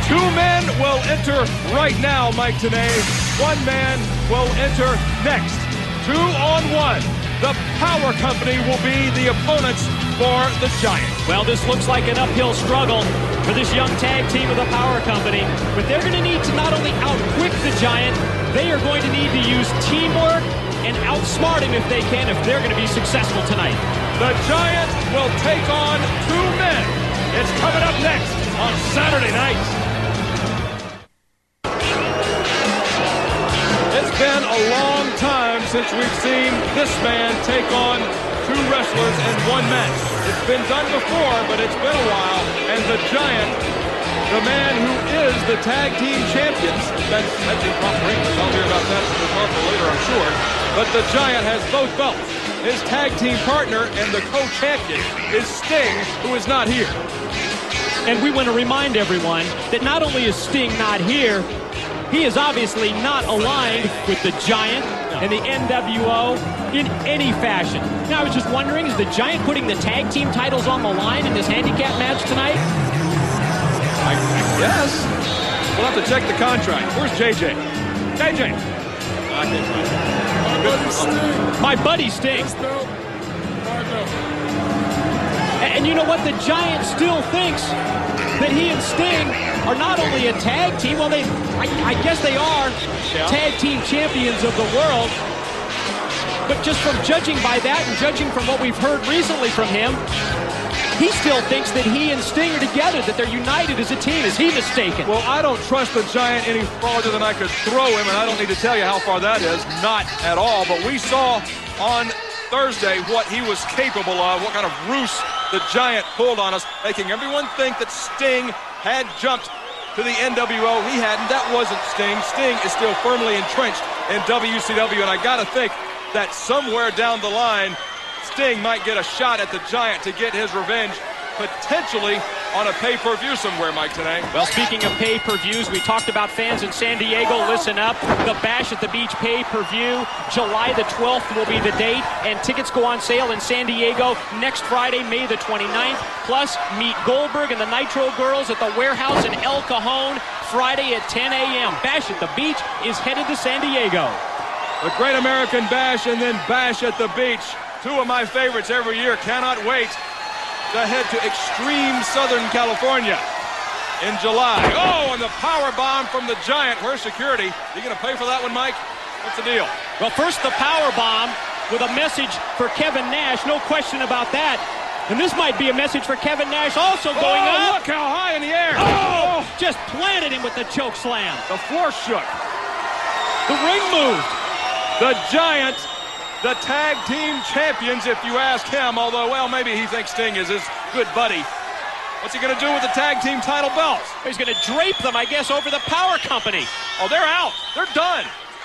Two men will enter right now, Mike Tenay. One man will enter next. 2-on-1. The Power Company will be the opponents for the Giant. Well, this looks like an uphill struggle for this young tag team of the Power Company. But they're going to need to not only outquick the Giant, they are going to need to use teamwork and outsmart him if they can, if they're going to be successful tonight. The Giant will take on two men. It's coming up next on Saturday night. It's been a long time since we've seen this man take on two wrestlers in one match. It's been done before, but it's been a while. And the Giant, the man who is the tag team champions, that's in Rock Rangers. I'll hear about that with Harper later, I'm sure. But the Giant has both belts. His tag team partner and the co-champion is Sting, who is not here. And we want to remind everyone that not only is Sting not here, he is obviously not aligned with the Giant and the NWO in any fashion. Now, I was just wondering, is the Giant putting the tag team titles on the line in this handicap match tonight? I guess. We'll have to check the contract. Where's JJ? JJ! I can't find him. My buddy Sting. And you know what? The Giant still thinks that he and Sting are not only a tag team, well, I guess they are tag team champions of the world. But just from judging by that and judging from what we've heard recently from him, he still thinks that he and Sting are together, that they're united as a team. Is he mistaken? Well, I don't trust the Giant any farther than I could throw him, and I don't need to tell you how far that is. Not at all. But we saw on Thursday what he was capable of, what kind of ruse the Giant pulled on us, making everyone think that Sting had jumped to the NWO. He hadn't. That wasn't Sting. Sting is still firmly entrenched in WCW, and I got to think that somewhere down the line, Sting might get a shot at the Giant to get his revenge, potentially on a pay-per-view somewhere, Mike, today. Well, speaking of pay-per-views, we talked about fans in San Diego. Listen up. The Bash at the Beach pay-per-view. July the 12th will be the date, and tickets go on sale in San Diego next Friday, May the 29th. Plus, meet Goldberg and the Nitro Girls at the Warehouse in El Cajon Friday at 10 a.m. Bash at the Beach is headed to San Diego. The Great American Bash and then Bash at the Beach. Two of my favorites every year. Cannot wait to head to extreme Southern California in July. Oh, and the power bomb from the Giant. Where's security? You going to pay for that one, Mike? What's the deal? Well, first the power bomb with a message for Kevin Nash. No question about that. And this might be a message for Kevin Nash also going up. Look how high in the air. Oh, just planted him with the choke slam. The floor shook. The ring moved. The Giant, the tag team champions, if you ask him, although, well, maybe he thinks Sting is his good buddy. What's he going to do with the tag team title belts? He's going to drape them, I guess, over the Power Company. Oh, they're out. They're done.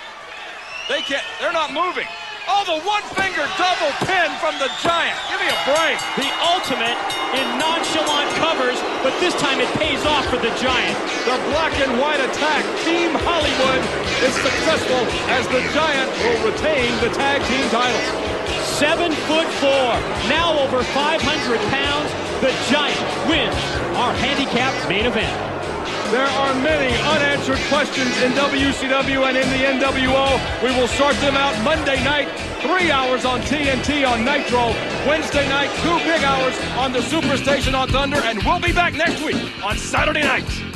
They're not moving. Oh, the one-finger double pin from the Giant. Give me a break. The ultimate in nonchalant covers, but this time it pays off for the Giant. The black and white attack. Team Hollywood is successful as the Giant will retain the tag team titles. 7'4", now over 500 pounds, the Giant wins our handicap main event. There are many unanswered questions in WCW and in the NWO. We will sort them out Monday night, 3 hours on TNT on Nitro. Wednesday night, 2 big hours on the Superstation on Thunder. And we'll be back next week on Saturday night.